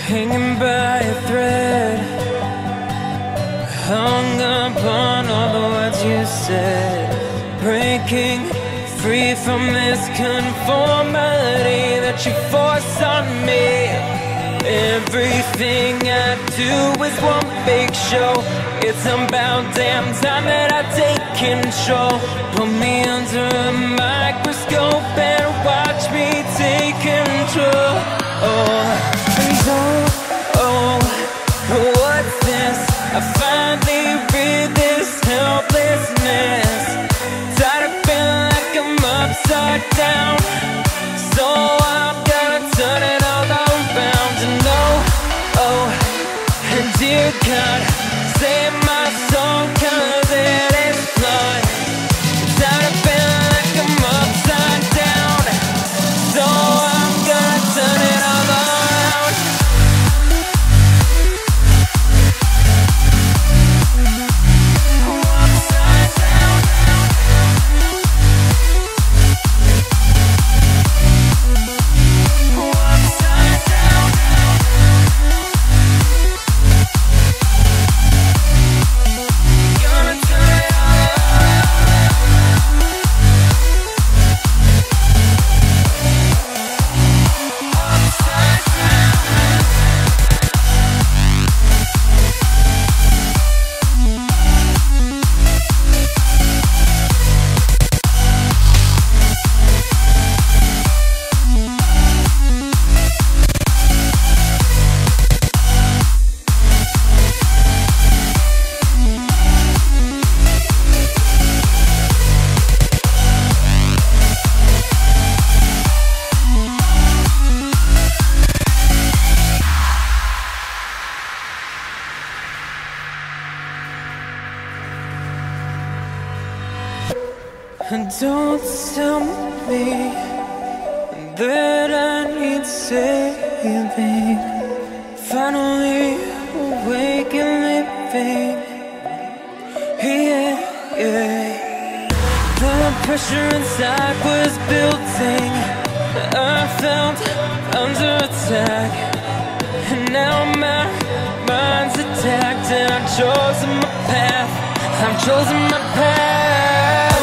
hanging by a thread, hung upon all the words you said, breaking free from this conformity that you force on me. Everything I do is one big show. It's about damn time that I take control. Put me under a microscope and watch me take control. What's this? I finally read this helplessness. Tired of feeling like I'm upside down, so I'm gonna turn it all around. And and dear God, save my soul, 'cause it is flawed. Tired of feeling like I'm upside down, so I'm gonna turn it all around. Upside down. Upside down. Gonna turn it all around. Upside down. And don't tell me that I need saving. Finally awake and living. Yeah. The pressure inside was building. I felt under attack, and now my mind's attacked. And I've chosen my path.